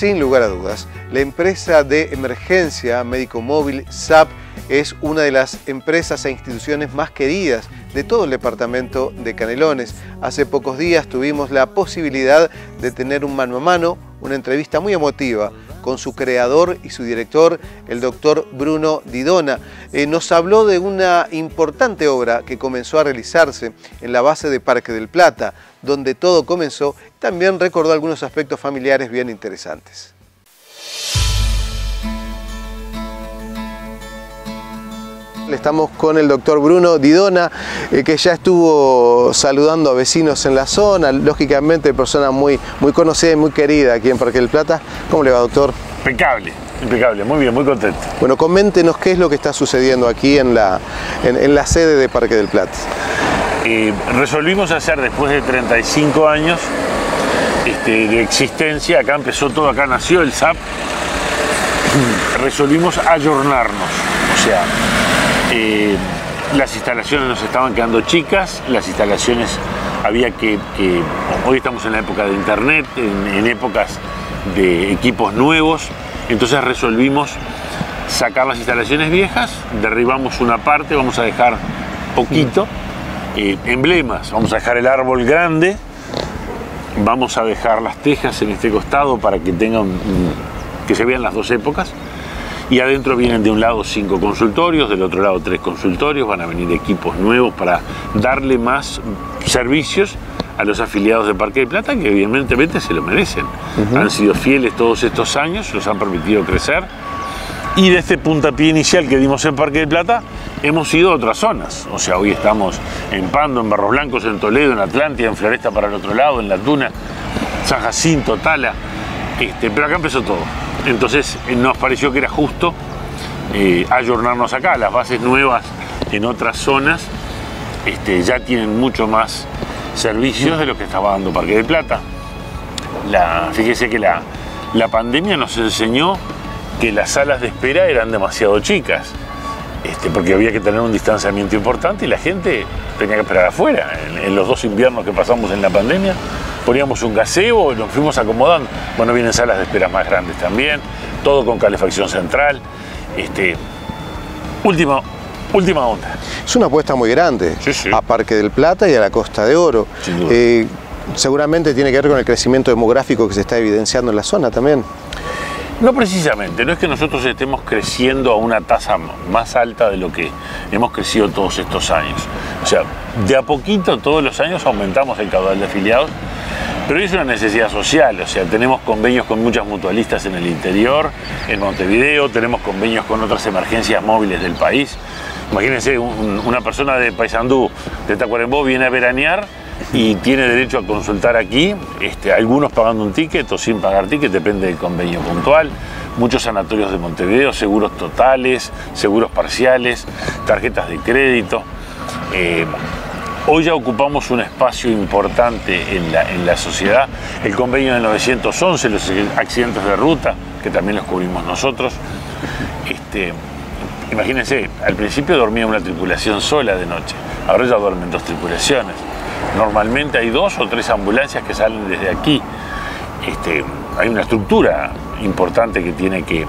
Sin lugar a dudas, la empresa de emergencia médico móvil SAP es una de las empresas e instituciones más queridas de todo el departamento de Canelones. Hace pocos días tuvimos la posibilidad de tener un mano a mano, una entrevista muy emotiva con su creador y su director, el doctor Bruno Didona. Nos habló de una importante obra que comenzó a realizarse en la base de Parque del Plata, donde todo comenzó. También recordó algunos aspectos familiares bien interesantes. Estamos con el doctor Bruno Didona, que ya estuvo saludando a vecinos en la zona, lógicamente persona muy conocida y muy querida aquí en Parque del Plata. ¿Cómo le va, doctor? Impecable, impecable, muy bien, muy contento. Bueno, coméntenos qué es lo que está sucediendo aquí en la sede de Parque del Plata. Resolvimos hacer, después de 35 años de existencia, acá empezó todo, acá nació el SAP, resolvimos ayornarnos, o sea, las instalaciones nos estaban quedando chicas, las instalaciones había que hoy estamos en la época de internet, en épocas de equipos nuevos, entonces resolvimos sacar las instalaciones viejas, derribamos una parte, vamos a dejar poquito, emblemas, vamos a dejar el árbol grande, vamos a dejar las tejas en este costado para que tengan, que se vean las dos épocas. Y adentro vienen de un lado 5 consultorios, del otro lado 3 consultorios, van a venir equipos nuevos para darle más servicios a los afiliados de Parque del Plata, que evidentemente se lo merecen. Han sido fieles todos estos años, los han permitido crecer. Y de este puntapié inicial que dimos en Parque del Plata, hemos ido a otras zonas. O sea, hoy estamos en Pando, en Barros Blancos, en Toledo, en Atlántida, en Floresta para el otro lado, en La Tuna, San Jacinto, Tala. Pero acá empezó todo. Entonces nos pareció que era justo ayornarnos acá. Las bases nuevas en otras zonas ya tienen mucho más servicios de lo que estaba dando Parque del Plata. Fíjese que la pandemia nos enseñó que las salas de espera eran demasiado chicas, porque había que tener un distanciamiento importante y la gente tenía que esperar afuera. En los 2 inviernos que pasamos en la pandemia, poníamos un gazebo y nos fuimos acomodando. Bueno, vienen salas de espera más grandes también, todo con calefacción central. Última onda. Es una apuesta muy grande, sí. A Parque del Plata y a la Costa de Oro. Sin duda. Seguramente tiene que ver con el crecimiento demográfico que se está evidenciando en la zona también. No precisamente, no es que nosotros estemos creciendo a una tasa más alta de lo que hemos crecido todos estos años. O sea, de a poquito todos los años aumentamos el caudal de afiliados, pero es una necesidad social. O sea, tenemos convenios con muchas mutualistas en el interior, en Montevideo, tenemos convenios con otras emergencias móviles del país. Imagínense, una persona de Paysandú, de Tacuarembó, viene a veranear y tiene derecho a consultar aquí, algunos pagando un ticket o sin pagar ticket, depende del convenio puntual. Muchos sanatorios de Montevideo, seguros totales, seguros parciales, tarjetas de crédito. Hoy ya ocupamos un espacio importante en la sociedad. El convenio del 911, los accidentes de ruta, que también los cubrimos nosotros. Imagínense, al principio dormía una tripulación sola de noche, ahora ya duermen 2 tripulaciones. Normalmente hay 2 o 3 ambulancias que salen desde aquí. Hay una estructura importante que tiene que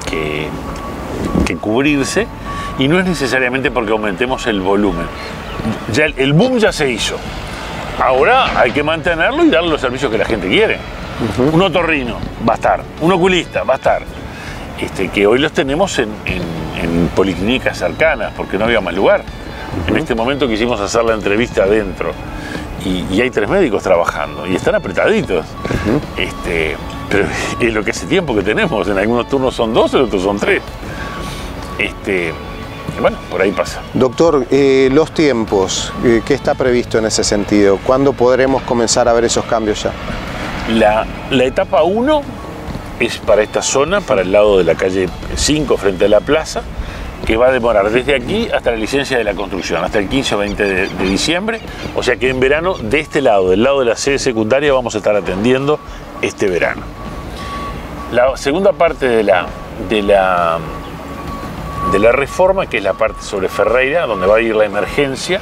cubrirse y no es necesariamente porque aumentemos el volumen. Ya el boom ya se hizo. Ahora hay que mantenerlo y darle los servicios que la gente quiere. Un otorrino va a estar, un oculista va a estar. Que hoy los tenemos en policlínicas cercanas porque no había más lugar. En este momento quisimos hacer la entrevista adentro y hay 3 médicos trabajando y están apretaditos. Pero es lo que hace tiempo que tenemos. En algunos turnos son 2, en otros son 3. Bueno, por ahí pasa. Doctor, los tiempos, ¿qué está previsto en ese sentido? ¿Cuándo podremos comenzar a ver esos cambios ya? La etapa 1 es para esta zona, para el lado de la calle 5 frente a la plaza, que va a demorar desde aquí hasta la licencia de la construcción, hasta el 15 o 20 de diciembre. O sea que en verano, de este lado, del lado de la sede secundaria, vamos a estar atendiendo este verano. La segunda parte de la reforma, que es la parte sobre Ferreira, donde va a ir la emergencia,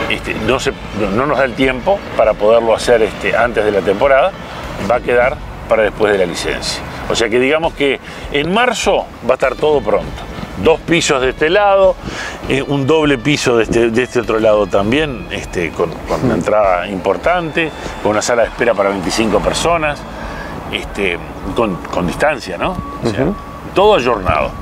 no nos da el tiempo para poderlo hacer antes de la temporada, va a quedar para después de la licencia. O sea que digamos que en marzo va a estar todo pronto. 2 pisos de este lado, un doble piso de este otro lado también, con una entrada importante, con una sala de espera para 25 personas, con distancia, ¿no? O sea, todo ayornado.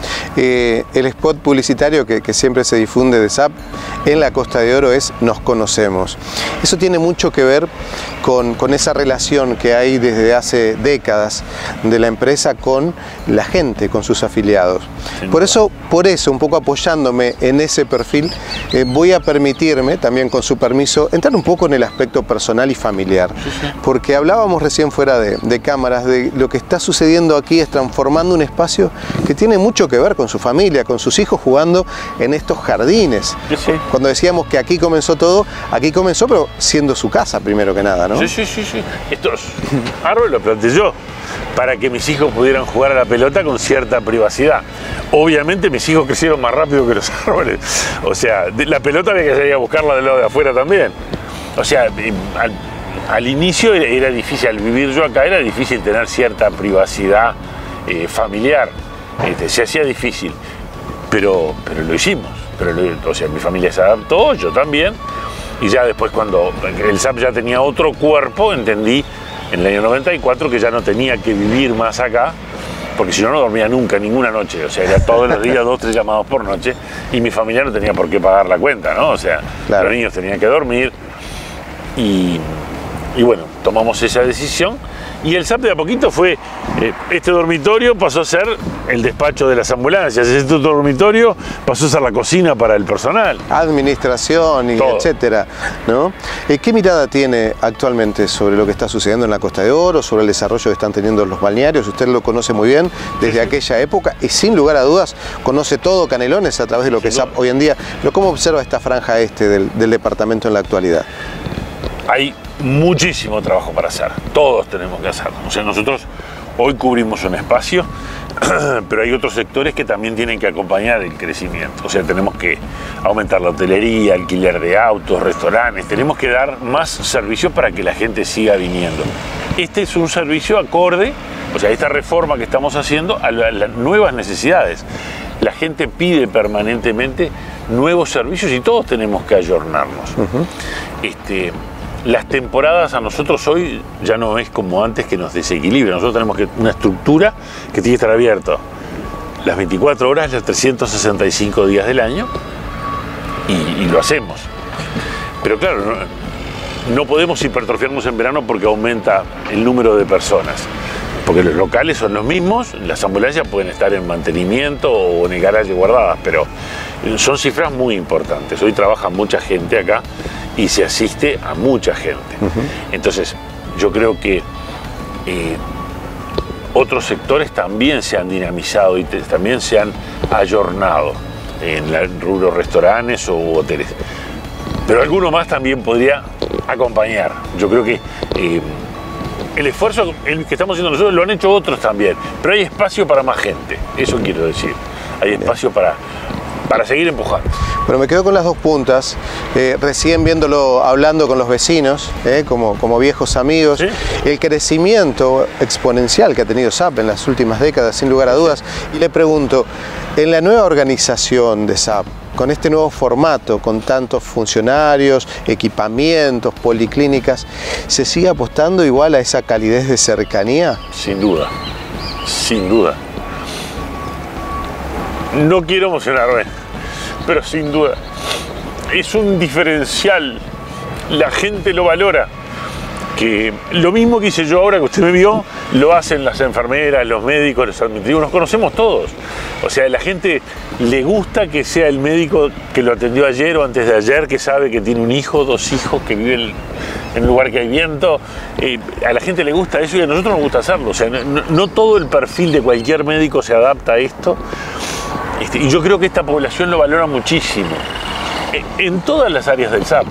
El spot publicitario que siempre se difunde de SAP en la Costa de Oro es "Nos conocemos". Eso tiene mucho que ver con esa relación que hay desde hace décadas de la empresa con la gente, con sus afiliados. Por eso, un poco apoyándome en ese perfil, voy a permitirme, también con su permiso, entrar un poco en el aspecto personal y familiar. Porque hablábamos recién fuera de cámaras de lo que está sucediendo aquí, es transformando un espacio que tiene mucho que ver con su familia, con sus hijos jugando en estos jardines. Cuando decíamos que aquí comenzó todo, aquí comenzó, pero siendo su casa primero que nada, ¿no? Sí. Estos árboles los planté yo para que mis hijos pudieran jugar a la pelota con cierta privacidad. Obviamente mis hijos crecieron más rápido que los árboles. O sea, la pelota había que salir a buscarla del lado de afuera también. O sea, al inicio era difícil, al vivir yo acá era difícil tener cierta privacidad familiar. Se hacía difícil, pero lo hicimos. O sea, mi familia se adaptó, yo también. Y ya después, cuando el SAP ya tenía otro cuerpo, entendí en el año 94 que ya no tenía que vivir más acá, porque si no, no dormía nunca, ninguna noche. O sea, era todos los días 2 o 3 llamados por noche, y mi familia no tenía por qué pagar la cuenta, ¿no? O sea, los niños tenían que dormir. Y bueno, tomamos esa decisión. Y el SAP de a poquito fue, este dormitorio pasó a ser el despacho de las ambulancias, este dormitorio pasó a ser la cocina para el personal. Administración y etcétera, ¿no? ¿Qué mirada tiene actualmente sobre lo que está sucediendo en la Costa de Oro, sobre el desarrollo que están teniendo los balnearios? Usted lo conoce muy bien desde aquella época y sin lugar a dudas conoce todo Canelones a través de lo que es SAP hoy en día. Pero ¿cómo observa esta franja del departamento en la actualidad? Hay muchísimo trabajo para hacer, todos tenemos que hacerlo. O sea, nosotros hoy cubrimos un espacio, pero hay otros sectores que también tienen que acompañar el crecimiento. O sea, tenemos que aumentar la hotelería, alquiler de autos, restaurantes, tenemos que dar más servicios para que la gente siga viniendo. Este es un servicio acorde, o sea, esta reforma que estamos haciendo a las nuevas necesidades. La gente pide permanentemente nuevos servicios y todos tenemos que ayornarnos. Las temporadas a nosotros hoy ya no es como antes que nos desequilibra. Nosotros tenemos una estructura que tiene que estar abierta las 24 horas, los 365 días del año y lo hacemos. Pero claro, no podemos hipertrofiarnos en verano porque aumenta el número de personas. Porque los locales son los mismos, las ambulancias pueden estar en mantenimiento o en el garaje guardadas, pero son cifras muy importantes. Hoy trabaja mucha gente acá y se asiste a mucha gente. Entonces, yo creo que otros sectores también se han dinamizado y también se han ayornado en el rubro restaurantes o hoteles. Pero alguno más también podría acompañar. Yo creo que el esfuerzo que estamos haciendo nosotros lo han hecho otros también, pero hay espacio para más gente, eso quiero decir. Hay espacio para seguir empujando. Bueno, me quedo con las dos puntas, recién viéndolo, hablando con los vecinos, como viejos amigos, ¿sí? El crecimiento exponencial que ha tenido SAP en las últimas décadas, sin lugar a dudas, y le pregunto, en la nueva organización de SAP, con este nuevo formato, con tantos funcionarios, equipamientos, policlínicas, ¿se sigue apostando igual a esa calidez de cercanía? Sin duda, sin duda. No quiero emocionarme, pero sin duda es un diferencial, la gente lo valora, que lo mismo que hice yo ahora que usted me vio, lo hacen las enfermeras, los médicos, los administrativos, nos conocemos todos. O sea, a la gente le gusta que sea el médico que lo atendió ayer o antes de ayer, que sabe que tiene un hijo, 2 hijos, que vive en un lugar que hay viento. A la gente le gusta eso y a nosotros nos gusta hacerlo. O sea, no todo el perfil de cualquier médico se adapta a esto. Y yo creo que esta población lo valora muchísimo. En todas las áreas del SAP.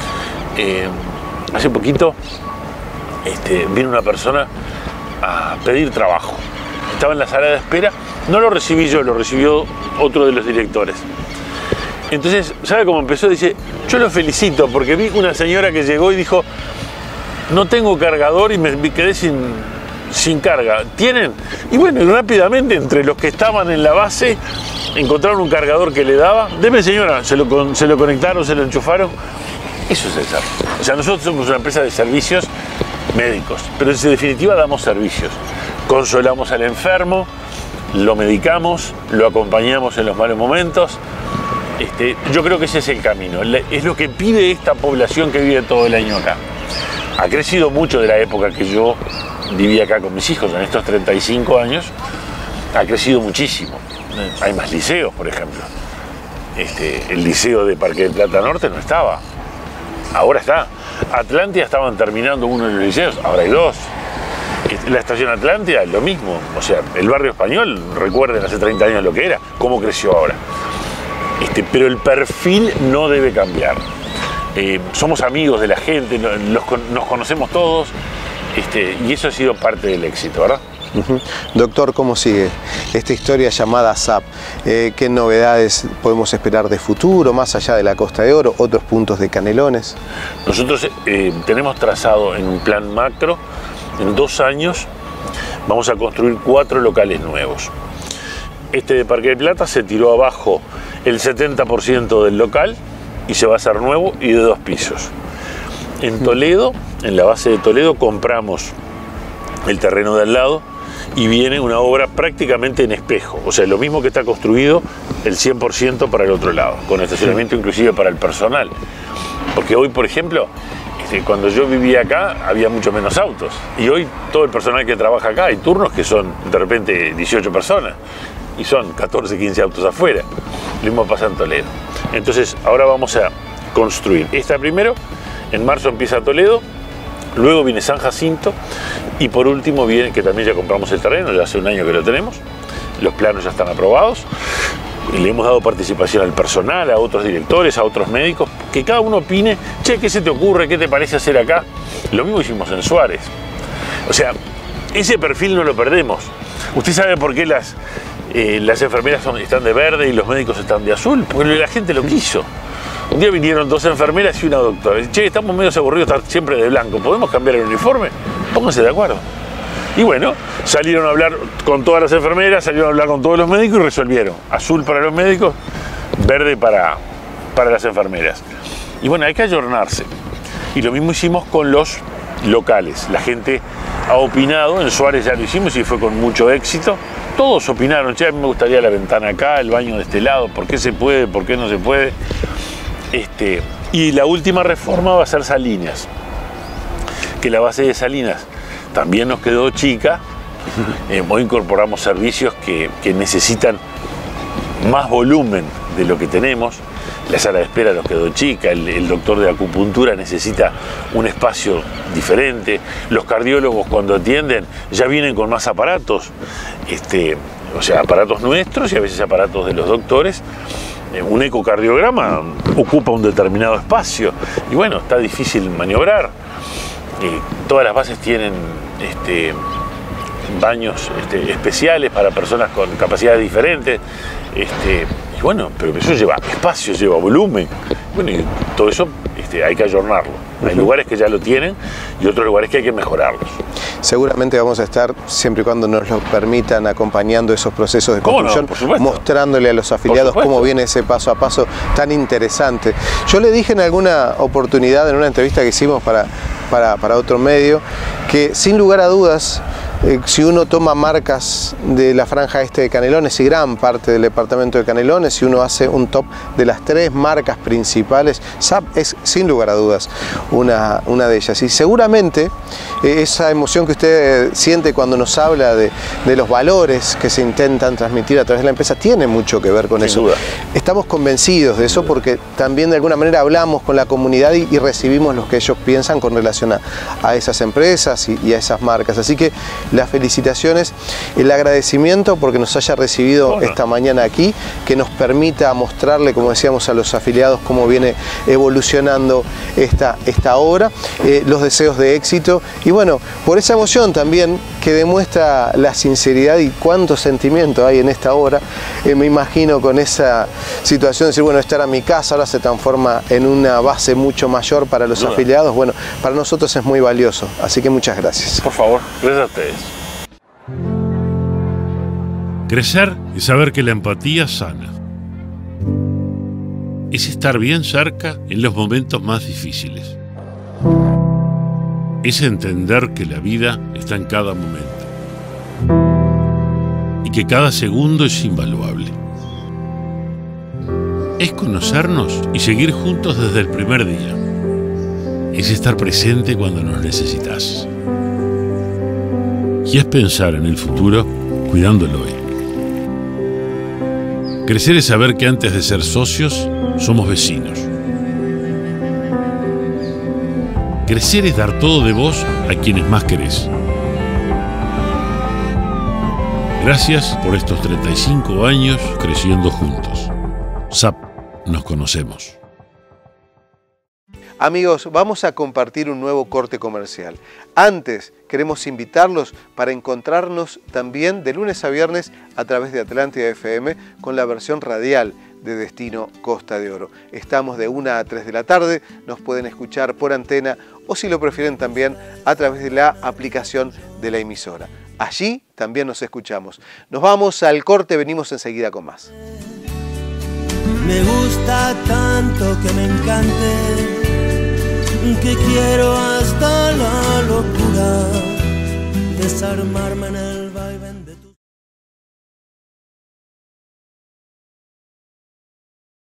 Hace poquito vino una persona a pedir trabajo. Estaba en la sala de espera, no lo recibí yo, lo recibió otro de los directores. Entonces, ¿sabe cómo empezó? Dice, yo lo felicito porque vi una señora que llegó y dijo, no tengo cargador y me quedé sin sin carga. ¿Tienen? Y bueno, rápidamente entre los que estaban en la base encontraron un cargador que le daba. Deme, señora, se lo conectaron, se lo enchufaron. Eso es el SAP. O sea, nosotros somos una empresa de servicios médicos, pero en definitiva damos servicios. Consolamos al enfermo, lo medicamos, lo acompañamos en los malos momentos. Yo creo que ese es el camino. Es lo que pide esta población que vive todo el año acá. Ha crecido mucho de la época que yo vivía acá con mis hijos, en estos 35 años. Ha crecido muchísimo. Hay más liceos, por ejemplo. El liceo de Parque del Plata Norte no estaba. Ahora está. Atlántida estaban terminando uno de los liceos, ahora hay dos. La estación Atlántida es lo mismo. O sea, el barrio español, recuerden hace 30 años lo que era, cómo creció ahora. Pero el perfil no debe cambiar. Somos amigos de la gente, nos conocemos todos, y eso ha sido parte del éxito, ¿verdad? Doctor, ¿cómo sigue esta historia llamada SAP? ¿Qué novedades podemos esperar de futuro, más allá de la Costa de Oro, otros puntos de Canelones? Nosotros tenemos trazado en un plan macro, en 2 años vamos a construir 4 locales nuevos. De Parque del Plata se tiró abajo el 70% del local y se va a hacer nuevo y de 2 pisos. En Toledo, en la base de Toledo, compramos el terreno de al lado y viene una obra prácticamente en espejo, o sea, lo mismo que está construido, el 100% para el otro lado, con estacionamiento inclusive para el personal. Porque hoy, por ejemplo, cuando yo vivía acá había mucho menos autos, y hoy todo el personal que trabaja acá, hay turnos que son de repente 18 personas, y son 14, 15 autos afuera. Lo mismo pasa en Toledo. Entonces, ahora vamos a construir esta primero, en marzo empieza Toledo, luego viene San Jacinto, y por último viene, que también ya compramos el terreno, ya hace un año que lo tenemos, los planos ya están aprobados, y le hemos dado participación al personal, a otros directores, a otros médicos, que cada uno opine, che, ¿qué se te ocurre? ¿Qué te parece hacer acá? Lo mismo hicimos en Suárez. O sea, ese perfil no lo perdemos. ¿Usted sabe por qué las enfermeras están de verde y los médicos están de azul? Porque la gente lo quiso. Un día vinieron 2 enfermeras y una doctora. Che, estamos medio aburridos de estar siempre de blanco. ¿Podemos cambiar el uniforme? Pónganse de acuerdo. Y bueno, salieron a hablar con todas las enfermeras, salieron a hablar con todos los médicos y resolvieron. Azul para los médicos, verde para las enfermeras. Y bueno, hay que ayornarse. Y lo mismo hicimos con los locales. La gente ha opinado, en Suárez ya lo hicimos y fue con mucho éxito. Todos opinaron, che, a mí me gustaría la ventana acá, el baño de este lado, ¿por qué se puede, por qué no se puede? Y la última reforma va a ser Salinas, que la base de Salinas también nos quedó chica. Hoy incorporamos servicios que necesitan más volumen de lo que tenemos. La sala de espera nos quedó chica, el doctor de acupuntura necesita un espacio diferente, los cardiólogos cuando atienden ya vienen con más aparatos, o sea, aparatos nuestros y a veces aparatos de los doctores. Un ecocardiograma ocupa un determinado espacio y bueno, está difícil maniobrar. Todas las bases tienen baños especiales para personas con capacidades diferentes. Y bueno, pero eso lleva espacio, lleva volumen. Bueno, y todo eso hay que ayornarlo. Hay lugares que ya lo tienen y otros lugares que hay que mejorarlos. Seguramente vamos a estar, siempre y cuando nos lo permitan, acompañando esos procesos de construcción, mostrándole a los afiliados cómo viene ese paso a paso tan interesante. Yo le dije en alguna oportunidad, en una entrevista que hicimos para otro medio, que sin lugar a dudas, si uno toma marcas de la franja de Canelones y gran parte del departamento de Canelones, si uno hace un top de las 3 marcas principales, SAP es sin lugar a dudas una de ellas. Y seguramente esa emoción que usted siente cuando nos habla de los valores que se intentan transmitir a través de la empresa tiene mucho que ver con eso. Duda. Estamos convencidos de eso porque también de alguna manera hablamos con la comunidad y recibimos lo que ellos piensan con relación a esas empresas y a esas marcas. Así que las felicitaciones, el agradecimiento porque nos haya recibido esta mañana aquí, que nos permita mostrarle, como decíamos, a los afiliados cómo viene evolucionando esta obra, los deseos de éxito y bueno, por esa emoción también que demuestra la sinceridad y cuánto sentimiento hay en esta obra. Me imagino con esa situación de decir, bueno, esta era mi casa, ahora se transforma en una base mucho mayor para los afiliados. Bueno, para nosotros es muy valioso, así que muchas gracias. Por favor, gracias a ustedes. Crecer es saber que la empatía sana. Es estar bien cerca en los momentos más difíciles. Es entender que la vida está en cada momento y que cada segundo es invaluable. Es conocernos y seguir juntos desde el primer día. Es estar presente cuando nos necesitas. Y es pensar en el futuro cuidándolo hoy. Crecer es saber que antes de ser socios, somos vecinos. Crecer es dar todo de vos a quienes más querés. Gracias por estos 35 años creciendo juntos. SAP, nos conocemos. Amigos, vamos a compartir un nuevo corte comercial. Antes, queremos invitarlos para encontrarnos también de lunes a viernes a través de Atlántida FM con la versión radial de Destino Costa de Oro. Estamos de 1 a 3 de la tarde, nos pueden escuchar por antena o si lo prefieren también a través de la aplicación de la emisora. Allí también nos escuchamos. Nos vamos al corte, venimos enseguida con más. Me gusta tanto que me encante, que quiero hasta la locura desarmarme en el